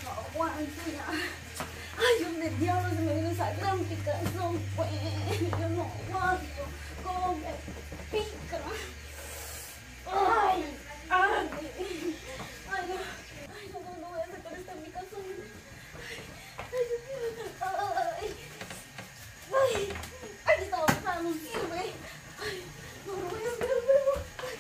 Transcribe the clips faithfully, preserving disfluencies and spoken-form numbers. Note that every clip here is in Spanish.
aguanto ya. Ay, ¿dónde diablos se me viene esa gran picazón? Pues yo no aguanto. ¿Cómo me pica? Ay, ay, ay, no, ay, no, no, no voy a sacar esta picazón. Ay, Dios mío, ay, ay, ay, esta babosada no sirve. Ay, no, no voy a hacer luego.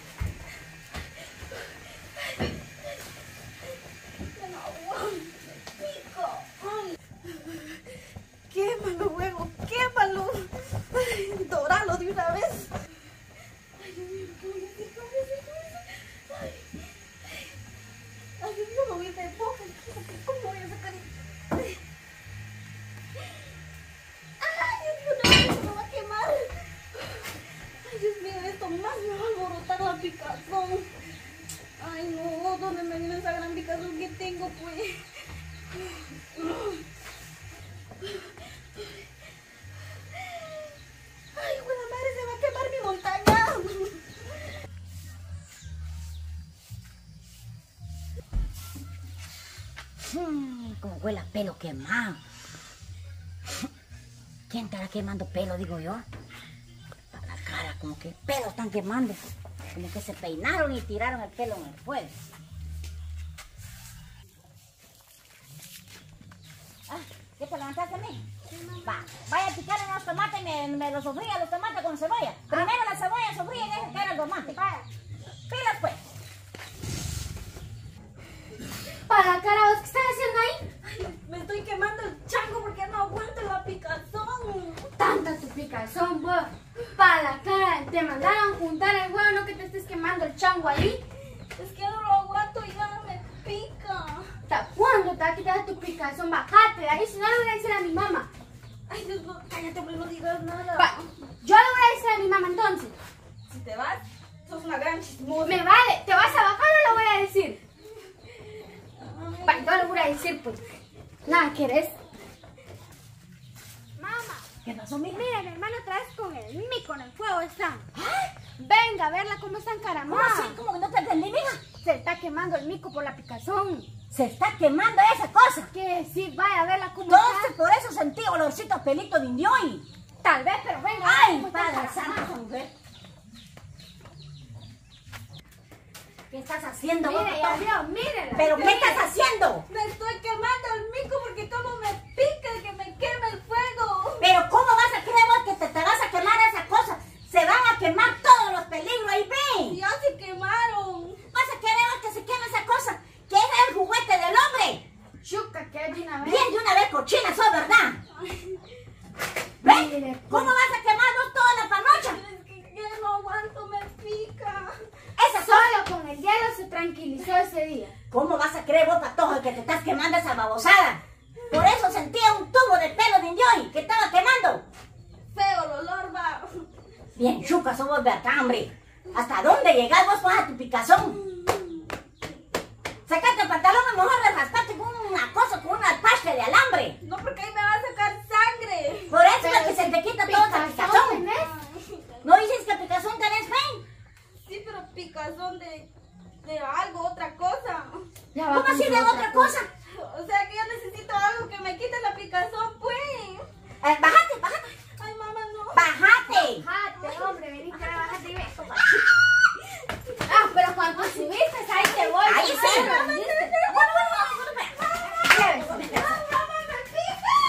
Ya no aguanto, me pico. Ay, quémalo luego, quémalo. Ay, doralo de una vez. Ay, Dios mío, ¿qué voy a hacer? ¿Qué voy a hacer? ¿Qué voy a hacer? Ay, ay, Dios mío, me voy de boca. ¿Cómo voy a sacar esto? Ay, Dios mío, no, esto me va a quemar. Ay, Dios mío, esto más me va a alborotar la picazón. Ay, no, ¿dónde me viene esa gran picazón que tengo, pues? Ay, buena madre, se va a quemar mi montaña. Hmm, como huele a pelo quemado. ¿Quién estará quemando pelo, digo yo? Para la cara, como que pelo están quemando. Como que se peinaron y tiraron el pelo en el fuego. Ah, ¿qué te levantaste a mí? Va, vaya a picar en los tomates y me, me los sofría los tomates con cebolla. Primero la cebolla sofría y deja caer el tomate. Vaya, pilas pues. Para cara, ¿vos qué estás haciendo ahí? Ay, me estoy quemando el chango porque no aguanto la picazón. Tanta tu picazón, vos. Para la cara, te mandaron juntar el huevo, no que te estés quemando el chango ahí. Es que no lo aguanto y ya me pica. ¿Hasta cuándo te va a quitar tu picazón? Bájate de ahí, si no le voy a decir a mi mamá. Ay, Dios, no, cállate, hombre, no digas nada. Va, yo le voy a decir a mi mamá entonces. Si te vas, sos una gran chismosa. Me vale, ¿te vas a bajar o le voy a decir? Ay, Va, yo le voy a decir, pues. Nada, ¿quieres? Mamá. ¿Qué pasó, mija? Mira, mi hermano otra vez con el mico en el fuego están. Venga a verla cómo está ¿Cómo encaramada. así? ¿Cómo que no te entendí, mija? Se está quemando el mico por la picazón. Se está quemando esa cosa. Que sí, vaya a verla cómo Entonces, está. por eso sentí olorcito a pelito de indio y... Tal vez, pero venga. ¡Ay, cómo está Padre encaramada. Santo, mujer! ¿Qué estás haciendo, vos, Mire, ya Totó? vio, mírela. ¿Pero qué estás haciendo? me estoy quemando el mico porque como me pica que me queme el fuego. ¿Pero cómo vas a creer vos que te, te vas a quemar esa cosa? Se van a quemar todos los peligros ahí, ven. Ya se quemaron. ¿Vas a querer vos que se queme esa cosa? Que es el juguete del hombre. Chuca, que de una vez. Bien de una vez cochina sos, ¿verdad? Ay, ¿Ven? Mire, pues. ¿Cómo vas a quemar vos toda la panocha? es que ya no aguanto, me pica. Esa cosa. Solo con el hielo se tranquilizó ese día. ¿Cómo vas a creer vos, patojo, que te estás quemando esa babosada? Por eso sentía un tubo de pelo de indio que estaba quemando. Feo el olor, va. Bien, chuca, somos de acá, hombre. ¿Hasta dónde llegás vos con tu picazón? Sacate el pantalón y mejor de rasparte con una cosa, con una pasta de alambre. No, porque ahí me va a sacar sangre. Por eso Pero es que se si te quita toda esa picazón picazón. tenés. Ay, ¿No dices que picazón tenés, fe? sí, pero picazón de, de algo, otra cosa. Ya va ¿Cómo con así su de otra cosa? O sea que yo necesito algo que me quite la picazón, pues. Eh, bájate, bájate. Ay, mamá, no. Bájate. Bájate, hombre, vení, cara, bájate y ve. Ah, pero cuando subiste, ahí te voy. Ahí sí. Ay, Bueno, bueno, bueno, bueno, bueno. llévese. Mamá, me pica.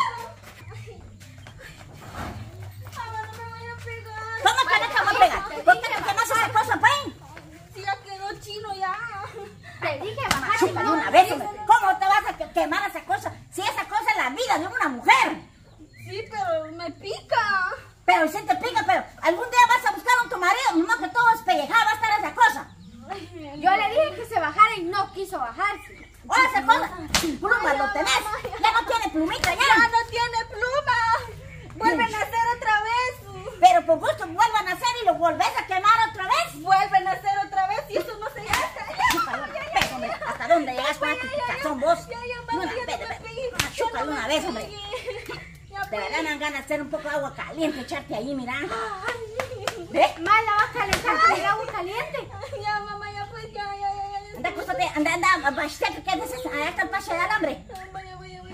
Mamá, no me voy a pegar. ¿Cómo que no te voy a pegar? ¿Por qué te quemas esa cosa, fe? Sí, ya quedó chino ya. Te dije, bájate. Chúpale no, una vez, sí, hombre. ¿Cómo te vas a que- quemar esa cosa? Si esa cosa es la vida de una mujer. Sí, pero me pica. Pero si te pica, pero algún día vas a buscar a tu marido, no que todo espellejado va a estar esa cosa. Ay, Yo le dije que se bajara y no quiso bajarse. O esa cosa, sin pluma lo tenés. Ya no tiene plumita ya ya. no tiene pluma. Vuelven a hacer otra vez. Pero por gusto vuelvan a hacer y lo volvés a quemar otra vez. Vuelven a hacer otra vez y eso no se hace. Chúpalo una vez, hombre. ¿Hasta dónde llegas con tu picazón vos? Ya, ya, Una mamá, ya vez, no me vez. pegué. Ah, chúpalo una vez, hombre. Ya, De verdad me dan ganas de hacer un poco de agua caliente, echarte ahí, mira. Ay, ¿Ve? Más la va a calentar con el agua caliente. ya, mamá, ya pues, ya, ya, ya, ya. Anda, acústate, anda, anda, bastante, que haces a esta pasa de alambre. Mamá,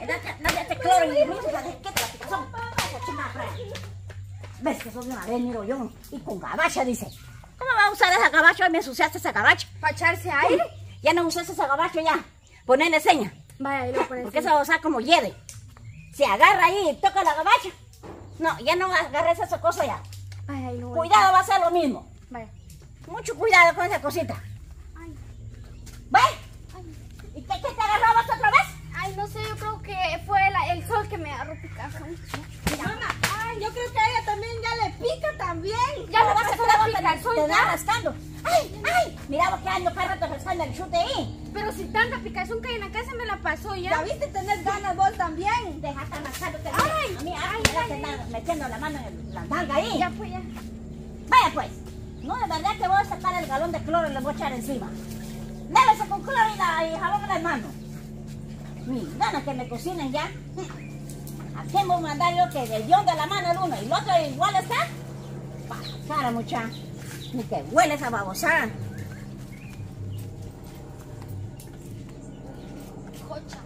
Date, date cloro y luces para que te la picazón. Esa chingada frea. ¿Ves que sos de una vez, miro yo? Y con gabacha, dice. ¿Cómo va a usar esa gabacha? Hoy me ensuciaste esa gabacha. ¿Para echarse aire? Ya no usaste esa gabacha, ya. Ponele seña. Vaya, ahí lo pones. Porque esa va a usar como hiede. Se agarra ahí y toca la gabacha. No, ya no agarres esa cosa ya. Vaya, ahí lo voy. Cuidado, va a ser lo mismo. Vaya. Mucho cuidado con esa cosita. Ay, ¿Ves? ¿Y qué, qué te agarrabas otra vez? ay, no sé, yo creo que fue la- el sol que me agarró picazón. Mamá, ay, yo creo que a ella también ya le pica también. Ya me vas vas a a estar la picazón te da ya. rascando. ¡Ay, ay! Mira vos que ando cada rato rascando el chute ahí. Pero si tanta picazón que hay en la casa me la pasó Ya ya. viste tener ganas vos también. Deja estar rascándote. Ay, a mí, ay, ay, mira ay, que ay. estás metiendo la mano en la nalga ahí. Ya fue ya. Vaya pues. No, de verdad que voy a sacar el galón de cloro y le voy a echar encima. Lávese con cloro y, la, y jabón en las manos. Mis ganas que me cocinen ya. ¿A quién voy a mandar yo que del guión de la mano el uno y el otro igual está? Pa' la cara, mucha. Ni que huele esa babosada. Jocha.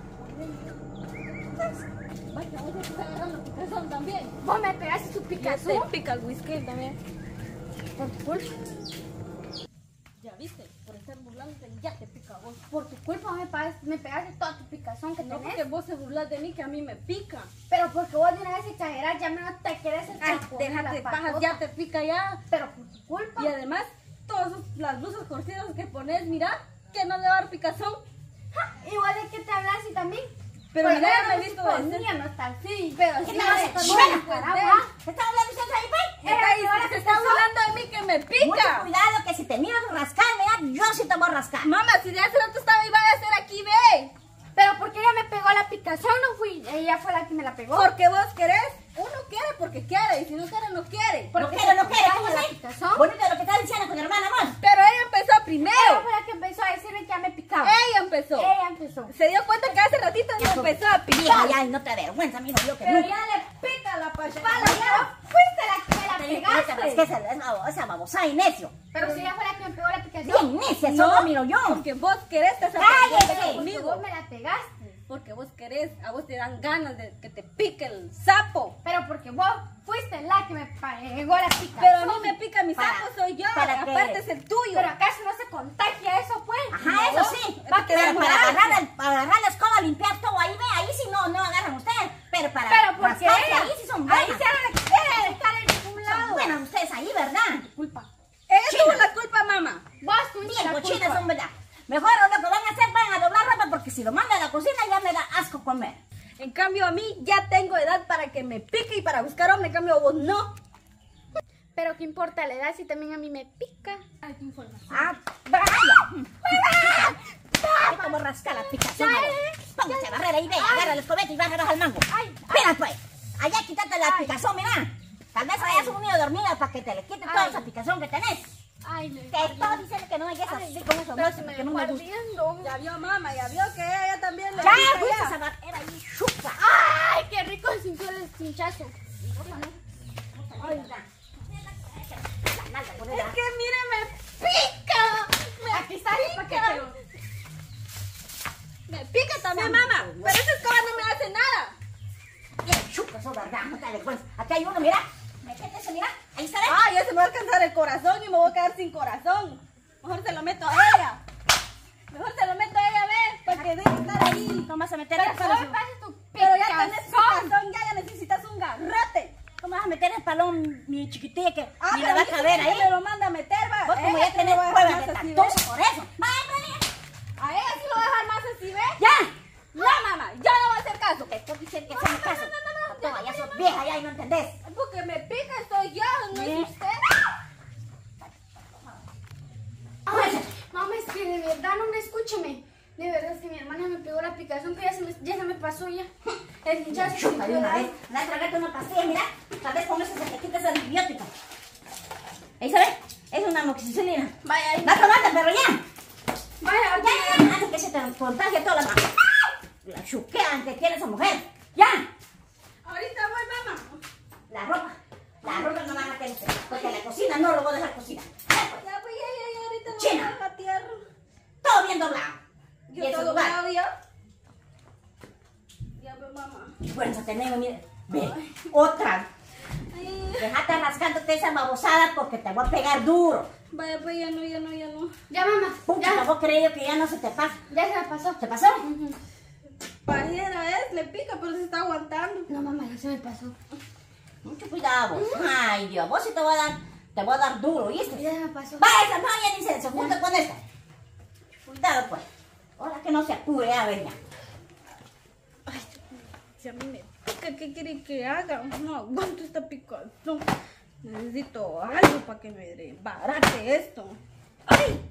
Vaya, vos te estás agarrando picazón también. Vos me pegaste tu Ya picazón. te pica el whisky también. Por tu culpa. Ya viste, por estar burlándote ya te pica a vos. Por tu culpa me, pa- me pegaste toda tu picazón que No tenés. porque vos se burlas de mí que a mí me pica. Pero porque vos de una vez exageras, ya no te quieres Ay, echar déjate de pajas, ya te pica ya. Pero por tu culpa. Y además, todas las blusas cortinas que pones, mira, que no le va a dar picazón. Ja, igual de que te hablas y también. Pero Por mira, lo me he menos visto por de niña no está así. Pero ¿Qué sí, te vas a de- hacer? bueno, Pues, pues, ¿ah? ¿Qué está hablando usted ahí, pues? Me está, ahora se que está pasó. burlando de mí que me Mucho pica. cuidado que si te miras rascarme, ya, yo sí te voy a rascar. Mamá, si de hace rato estaba y va a hacer aquí, ve. Pero porque ella me pegó la picazón, no fui. Ella fue la que me la pegó. Porque vos querés. Uno quiere porque quiere. Y si no quiere, no quiere. No quiero, no quiero, ¿cómo la así? picazón. Bonito lo que está diciendo con mi hermana, amor. Pero ella empezó Ella primero. fue la que empezó a decirme que ya me picaba. Ella empezó. Ella empezó. Se dio cuenta que hace ratito no empezó a Vieja, picar. ya, y no te avergüenza, mijo, yo que Pero nunca. ya le pica la pacha. Pala, ya fuiste la que me la Te dije que pegaste. es que esa, esa, esa babosada y necio. Pero si ella fue la que me pegó la picazón. Bien necia, solo miro yo. Porque vos querés te hacer ¡Cállese! Porque conmigo. vos me la pegaste. Porque vos querés, a vos te dan ganas de que te pique el sapo. Pero porque vos fuiste la que me pegó la picazón. Pero a mí me pica mi Para- sapo, soy yo. ¿para qué? Aparte es el tuyo. Pero acaso no se contagia eso, pues. Ajá, eso sí. Va a Pero quedar para mal. agarrar, el, para agarrar la escoba, limpiar todo ahí, ve, ahí sí no, no agarran ustedes. Pero para Pero porque rascarse ella, ahí sí son ahí buenas. se habla que quiere estar en ningún Son lado. buenas ustedes ahí, ¿verdad? Culpa. Ella China. tuvo la culpa, mamá. Vos tuviste Bien la cochinas culpa. son, ¿verdad? Mejor lo que van a hacer, van a doblar ropa porque si lo manda a la cocina ya me da asco comer. En cambio, a mí ya tengo edad para que me pique y para buscar hombre. En cambio, a vos no. Pero qué importa la edad si también a mí me pica. Ay, qué información. Ah, vaya. Ay, como rasca la picazón. Póngase a barrer ahí, ve, agarra el escobete y bájaros al mango. Ay, Mira pues, allá quítate la Ay. picazón, mira. Tal vez hayas un niño dormido para que te le quite toda Ay. esa picazón que tenés. Ay, me Que todos dicen que no hay esas así con eso, pero no, se me que no dejó me gusta. ardiendo. Ya vio, mamá, ya vio que a ella también le Ya, pica fuiste ya. a barrer ahí, chupa. Ay, qué rico sintió el cinchazo. Ay, la- la nalga, ponela. Es que mire, me pica. Me Aquí está el pica. paquete. Me pica también, mamá. Pero esa escoba no me hace nada. Bien, chupa, eso, ¿verdad? No te avergüenza. Aquí hay uno, mira. Métete, mira. Ahí está, ¿ves? Ay, ya se me va a alcanzar el corazón y me voy a quedar sin corazón. Mejor se lo meto a ella. Mejor se lo meto a ella, ve, para que deje estar ahí. ¿Cómo vas a meter Pero el solo palón? pases tu Pero ya tenés picazón. corazón, ya, ya necesitas un garrote. ¿Cómo vas a meter el palón, mi chiquitilla, que Ah, ni pero le va a dice caber que ahí? me lo manda a meter, va. Vos como Ella ya sí tenés lo va a pruebas dejar de más así, tactoso ¿ve? por eso. Vaya, vaya. A ella sí lo va a dejar más así, ¿ve? ¡Ya! No, mamá, yo no voy a hacer caso. Que tú dices que No, son no, caso. no, no, no, no, Toma, no, ya no, sos no, vieja ya y no entendés. Porque me pica estoy yo, no Sí. es usted. Ay, mamá, es que de verdad no me escúcheme. De verdad es que mi hermana me pegó la picazón, pero ya se me, ya se me pasó ya. El hinchazo se Chupa me de una quedó. vez. Anda a tragarte una pastilla, mira. Tal vez con eso se te quita ese antibiótico. Ahí se ve. Es una amoxicilina. Vaya, ahí. Va tomando, pero ya. Vaya, Ya, aquí. ya, ya. Antes que se te contagie toda la mano. La chuquean que tiene esa mujer. Ya. Ahorita voy, mamá. La ropa. La ropa no van a tener. Porque la cocina no lo voy a dejar cocinar. Ya, pues. Ya voy, ya, ya, ya, ahorita voy China. a la tierra. Todo bien doblado. Y Yo en su todo lugar. doblado ya. vergüenza tenemos, mira. Ve, otra. Ay, Déjate rascándote esa babosada porque te voy a pegar duro. vaya, pues ya no, ya no, ya no. Ya, mamá. Pucha, Ya, vos creído que ya no se te pasa. ya se me pasó. ¿Te pasó? Ujú. Pajera es, le pica, pero se está aguantando. No, mamá, ya se me pasó. Mucho cuidado. Ay, Dios, vos sí te voy a dar, te voy a dar duro, ¿viste? Ya se me pasó. Vaya, esa no, ya ni se, se junta con esta. Cuidado, pues. Ahora que no se apure, a ver ya. Ay, si a mí me pica, ¿qué quiere que haga? No aguanto esta picazón. Necesito algo para que me desbarate esto. ¡Ay!